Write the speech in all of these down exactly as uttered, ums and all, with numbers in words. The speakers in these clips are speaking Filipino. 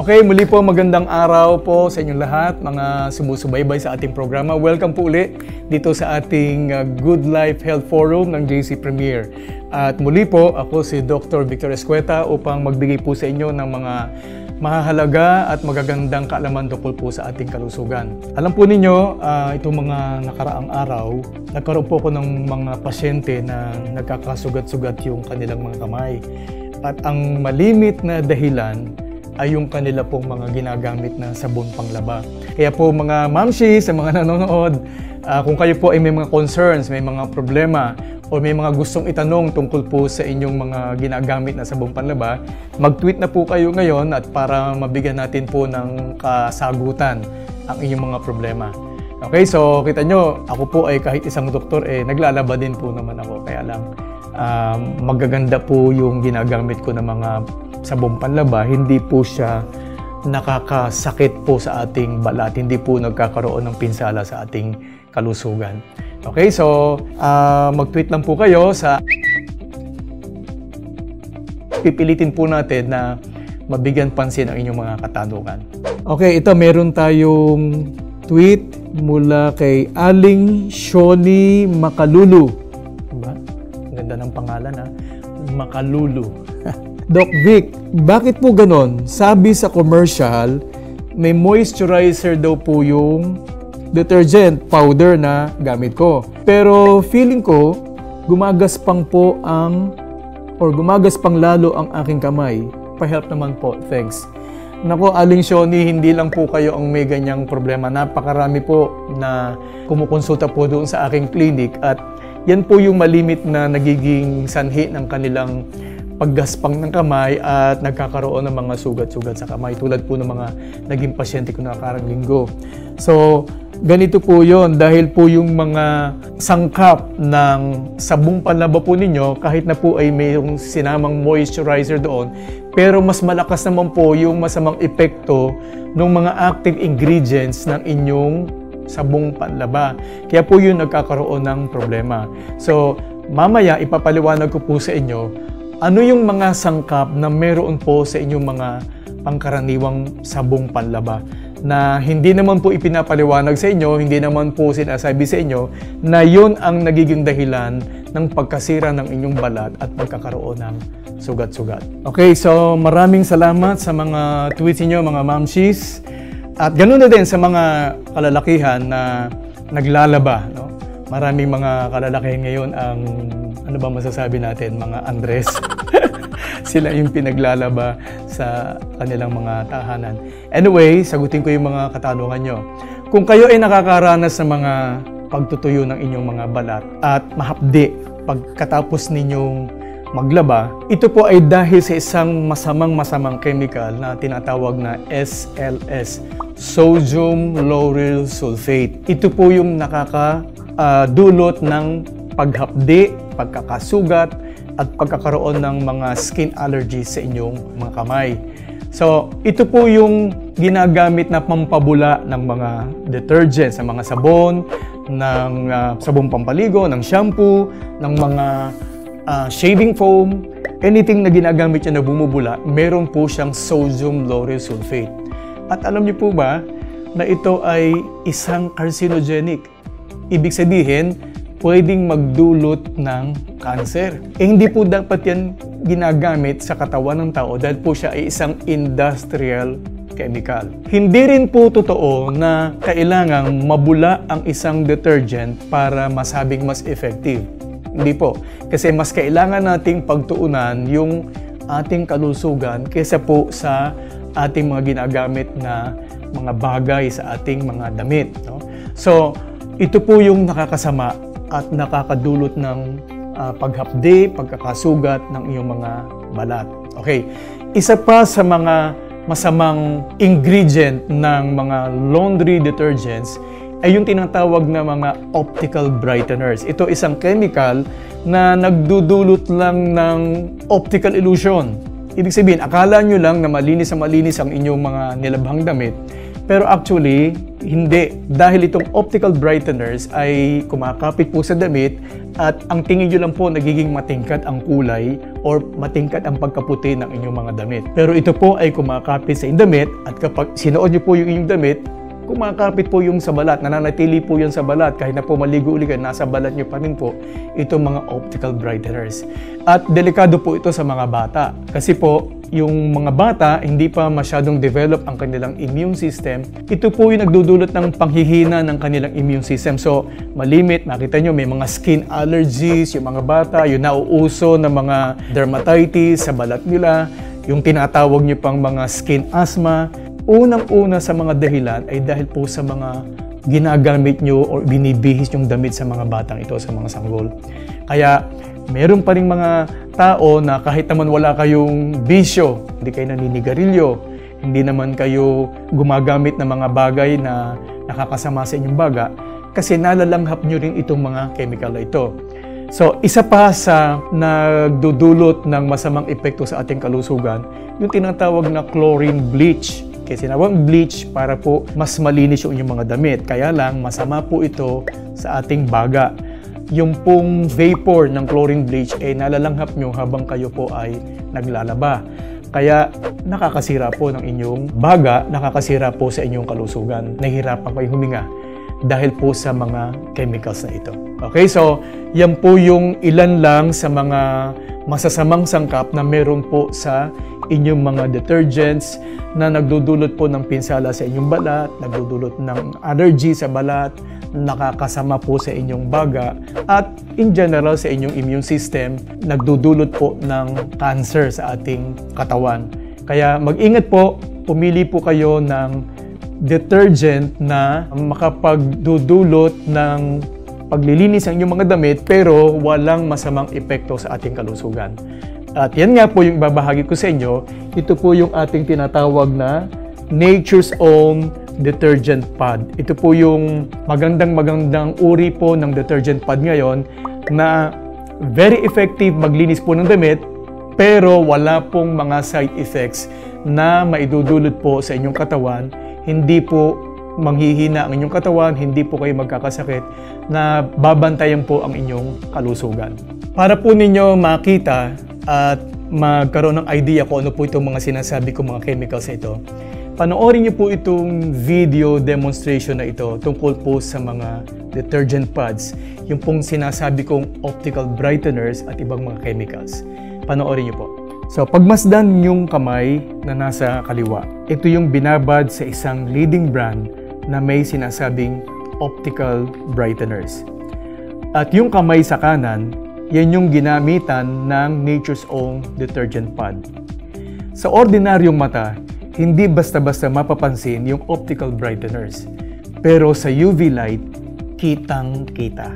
Okay, muli po magandang araw po sa inyong lahat, mga sumusubaybay sa ating programa. Welcome po uli dito sa ating uh, Good Life Health Forum ng J C Premier. At muli po, ako si Doctor Victor Escueta upang magbigay po sa inyo ng mga mahahalaga at magagandang kaalaman tungkol po sa ating kalusugan. Alam po ninyo, uh, itong mga nakaraang araw, nagkaroon po ako ng mga pasyente na nagkakasugat-sugat yung kanilang mga kamay. At ang malimit na dahilan ay yung kanila pong mga ginagamit na sabon panglaba. Kaya po mga mamshi sa mga nanonood, uh, kung kayo po ay may mga concerns, may mga problema, o may mga gustong itanong tungkol po sa inyong mga ginagamit na sabon panlaba, mag-tweet na po kayo ngayon at para mabigyan natin po ng kasagutan ang inyong mga problema. Okay, so kita nyo, ako po ay kahit isang doktor, eh, naglalaba din po naman ako. Kaya lang, um, magaganda po yung ginagamit ko ng mga sabong panlaba, hindi po siya nakakasakit po sa ating balat, hindi po nagkakaroon ng pinsala sa ating kalusugan. Okay, so uh, mag-tweet lang po kayo sa pipilitin po natin na mabigyan pansin ang inyong mga katanungan. Okay, ito meron tayong tweet mula kay Aling Shoni Makalulu. Diba? Ang ganda ng pangalan, ha? Makalulu. Doc Vic, bakit po ganon? Sabi sa commercial, may moisturizer daw po yung detergent powder na gamit ko. Pero feeling ko, gumagaspang po ang, or gumagaspang lalo ang aking kamay. Pa-help naman po, thanks. Nako, Aling Shoni, hindi lang po kayo ang may ganyang problema. Napakarami po na kumukonsulta po doon sa aking clinic at yan po yung malimit na nagiging sanhi ng kanilang paggaspang ng kamay at nagkakaroon ng mga sugat-sugat sa kamay tulad po ng mga naging pasyente ko na karang linggo. So, ganito po yon dahil po yung mga sangkap ng sabong panlaba po ninyo kahit na po ay mayroong sinamang moisturizer doon, pero mas malakas naman po yung masamang epekto ng mga active ingredients ng inyong sabong panlaba. Kaya po yun nagkakaroon ng problema. So, mamaya ipapaliwanag ko po sa inyo ano yung mga sangkap na meron po sa inyong mga pangkaraniwang sabong panlaba na hindi naman po ipinapaliwanag sa inyo, hindi naman po sinasabi sa inyo na yun ang nagiging dahilan ng pagkasira ng inyong balat at pagkakaroon ng sugat-sugat. Okay, so maraming salamat sa mga tweets niyo, mga mamshis. At ganoon na din sa mga kalalakihan na naglalaba, no? Maraming mga kalalakihan ngayon ang, ano ba masasabi natin, mga Andres. Sila yung pinaglalaba sa kanilang mga tahanan. Anyway, sagutin ko yung mga katanungan nyo. Kung kayo ay nakakaranas sa mga pagtutuyo ng inyong mga balat at mahapdi pagkatapos ninyong maglaba, ito po ay dahil sa isang masamang-masamang chemical na tinatawag na S L S, Sodium Lauryl Sulfate. Ito po yung nakaka Uh, dulot ng paghapdi, pagkakasugat, at pagkakaroon ng mga skin allergies sa inyong mga kamay. So, ito po yung ginagamit na pampabula ng mga detergents, ng mga sabon, ng uh, sabon pampaligo, ng shampoo, ng mga uh, shaving foam, anything na ginagamit niya na bumubula, meron po siyang sodium lauryl sulfate. At alam niyo po ba na ito ay isang carcinogenic? Ibig sabihin, pwedeng magdulot ng cancer. Eh, hindi po dapat yan ginagamit sa katawan ng tao dahil po siya ay isang industrial chemical. Hindi rin po totoo na kailangang mabula ang isang detergent para masabing mas effective. Hindi po. Kasi mas kailangan nating pagtuunan yung ating kalusugan kaysa po sa ating mga ginagamit na mga bagay sa ating mga damit. No? So, ito po yung nakakasama at nakakadulot ng uh, paghapdi, pagkakasugat ng iyong mga balat. Okay, isa pa sa mga masamang ingredient ng mga laundry detergents ay yung tinatawag na mga optical brighteners. Ito isang chemical na nagdudulot lang ng optical illusion. Ibig sabihin, akala nyo lang na malinis na malinis ang inyong mga nilabhang damit, Pero actually, hindi. Dahil itong optical brighteners ay kumakapit po sa damit at ang tingin nyo lang po nagiging matingkad ang kulay or matingkad ang pagkaputi ng inyong mga damit. Pero ito po ay kumakapit sa inyong damit at kapag sinuot nyo po yung inyong damit, kumakapit po yung sa balat, nananatili po yun sa balat kahit na po maligo ulit kayo, nasa balat nyo pa rin po itong mga optical brighteners. At delikado po ito sa mga bata kasi po yung mga bata hindi pa masyadong develop ang kanilang immune system. Ito po yung nagdudulot ng panghihina ng kanilang immune system. So malimit, nakita nyo may mga skin allergies, yung mga bata, yung nauuso ng mga dermatitis sa balat nila, yung tinatawag nyo pang mga skin asthma. Unang-una sa mga dahilan ay dahil po sa mga ginagamit nyo o binibihis yung damit sa mga batang ito, sa mga sanggol. Kaya meron pa rin mga tao na kahit naman wala kayong bisyo, hindi kayo naninigarilyo, hindi naman kayo gumagamit ng mga bagay na nakakasama sa inyong baga, kasi nalalanghap nyo rin itong mga chemical na ito. So, isa pa sa nagdudulot ng masamang epekto sa ating kalusugan, yung tinatawag na chlorine bleach. Kasi sinawang bleach para po mas malinis yung inyong mga damit. Kaya lang, masama po ito sa ating baga. Yung pong vapor ng chlorine bleach ay eh, nalalanghap nyo habang kayo po ay naglalaba. Kaya nakakasira po ng inyong baga, nakakasira po sa inyong kalusugan. Nahihirapan kayo huminga dahil po sa mga chemicals na ito. Okay, so yan po yung ilan lang sa mga masasamang sangkap na meron po sa inyong mga detergents na nagdudulot po ng pinsala sa inyong balat, nagdudulot ng allergy sa balat, nakakasama po sa inyong baga, at in general sa inyong immune system, nagdudulot po ng cancer sa ating katawan. Kaya mag-ingat po, pumili po kayo ng detergent na makapagdudulot ng paglilinis ng inyong mga damit pero walang masamang epekto sa ating kalusugan. At yan nga po yung ibabahagi ko sa inyo. Ito po yung ating tinatawag na Nature's Own Detergent Pad. Ito po yung magandang-magandang uri po ng detergent pad ngayon na very effective maglinis po ng damit pero wala pong mga side effects na maidudulot po sa inyong katawan. Hindi po manghihina ang inyong katawan, hindi po kayo magkakasakit, na babantayan po ang inyong kalusugan. Para po ninyo makita at magkaroon ng idea kung ano po itong mga sinasabi ko mga chemicals na ito, panoorin niyo po itong video demonstration na ito tungkol po sa mga detergent pads, yung pong sinasabi kong optical brighteners at ibang mga chemicals. Panoorin niyo po. So, pagmasdan yung kamay na nasa kaliwa, ito yung binabad sa isang leading brand na may sinasabing optical brighteners. At yung kamay sa kanan, yan yung ginamitan ng Nature's Own Detergent Pad. Sa ordinaryong mata, hindi basta-basta mapapansin yung optical brighteners. Pero sa U V light, kitang-kita.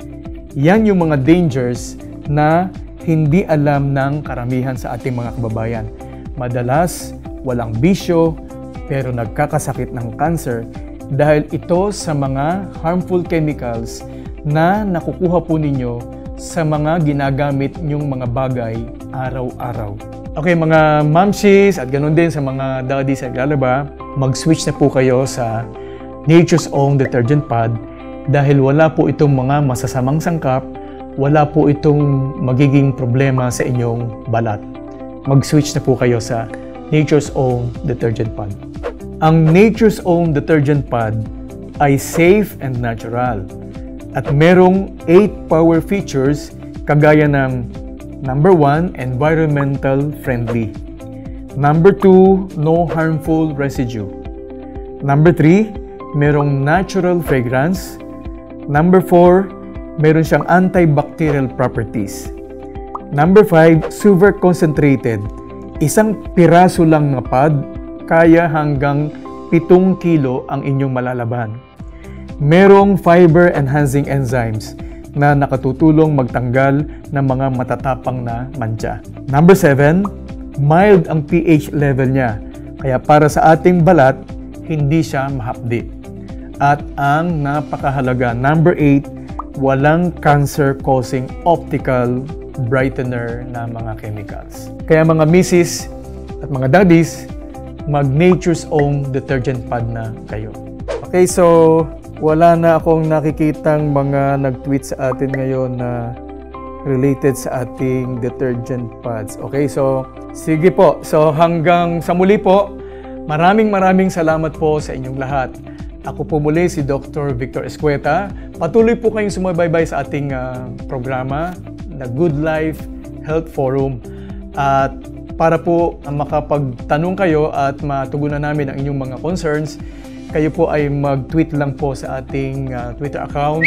Yan yung mga dangers na hindi alam ng karamihan sa ating mga kababayan. Madalas, walang bisyo, pero nagkakasakit ng cancer dahil ito sa mga harmful chemicals na nakukuha po ninyo sa mga ginagamit nyong mga bagay araw-araw. Okay, mga mamshis at ganun din sa mga daddies at lalaba, mag-switch na po kayo sa Nature's Own Detergent Pad dahil wala po itong mga masasamang sangkap, wala po itong magiging problema sa inyong balat. Mag-switch na po kayo sa Nature's Own Detergent Pad. Ang Nature's Own Detergent Pad ay safe and natural at merong eight power features kagaya ng number one, environmental friendly. Number two, no harmful residue. Number three, merong natural fragrance. Number four, meron siyang antibacterial properties. Number five, super concentrated. Isang piraso lang na pad, kaya hanggang pitong kilo ang inyong malalaban. Merong fiber-enhancing enzymes na nakatutulong magtanggal ng mga matatapang na mantsa. Number seven, mild ang pH level niya. Kaya para sa ating balat, hindi siya mahapdi. At ang napakahalaga, number eight, walang cancer-causing optical brightener na mga chemicals. Kaya mga missis at mga daddies, mag-Nature's Own detergent pad na kayo. Okay, so wala na akong nakikitang mga nag-tweet sa atin ngayon na related sa ating detergent pads. Okay, so sige po. So hanggang sa muli po, maraming maraming salamat po sa inyong lahat. Ako po muli si Doctor Victor Escueta. Patuloy po kayong sumubaybay sa ating uh, programa na Good Life Health Forum. At para po makapagtanong kayo at matugunan namin ang inyong mga concerns, kayo po ay mag-tweet lang po sa ating uh, Twitter account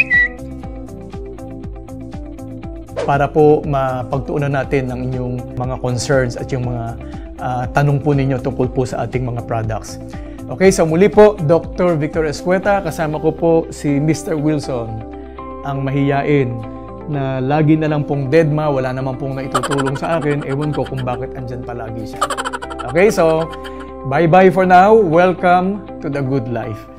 para po mapagtuunan natin ang inyong mga concerns at yung mga uh, tanong po ninyo tungkol po sa ating mga products. Okay, so muli po, Doctor Victor Escueta, kasama ko po si Mister Wilson, ang mahiyain na lagi na lang pong deadma, wala naman pong naitutulong sa akin, ewan ko kung bakit andyan palagi siya. Okay, so bye-bye for now. Welcome to the good life.